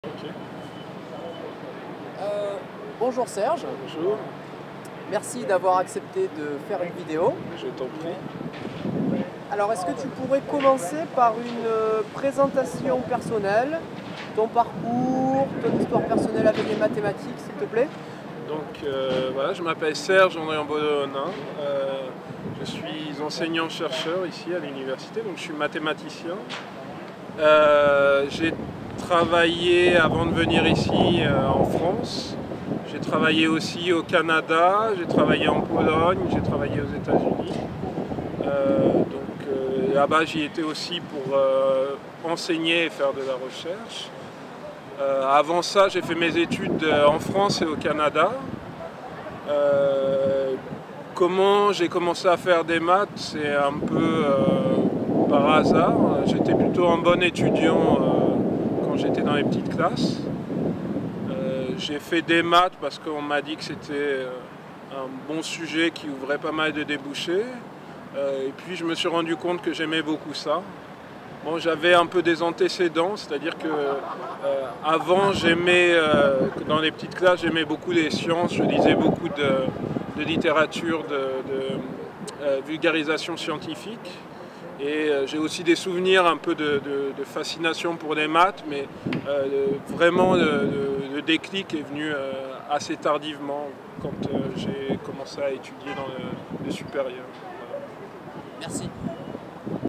Ok. Bonjour Serge, Bonjour, merci d'avoir accepté de faire une vidéo. je t'en prie. Alors est-ce que tu pourrais commencer par une présentation personnelle, ton parcours, ton histoire personnelle avec les mathématiques s'il te plaît? Donc voilà, je m'appelle Serge André Ambodonin. Je suis enseignant-chercheur ici à l'université, donc je suis mathématicien. J'ai travaillé avant de venir ici en France. J'ai travaillé aussi au Canada, j'ai travaillé en Pologne, j'ai travaillé aux États-Unis. Là-bas j'y étais aussi pour enseigner et faire de la recherche. Avant ça, j'ai fait mes études en France et au Canada. Comment j'ai commencé à faire des maths, c'est un peu par hasard. J'étais plutôt un bon étudiant quand j'étais dans les petites classes. J'ai fait des maths parce qu'on m'a dit que c'était un bon sujet qui ouvrait pas mal de débouchés. Et puis je me suis rendu compte que j'aimais beaucoup ça. Bon, j'avais un peu des antécédents, c'est-à-dire que avant j'aimais, dans les petites classes, j'aimais beaucoup les sciences, je lisais beaucoup de littérature, de vulgarisation scientifique. Et j'ai aussi des souvenirs un peu de fascination pour les maths, mais vraiment le déclic est venu assez tardivement quand j'ai commencé à étudier dans le supérieur. Merci.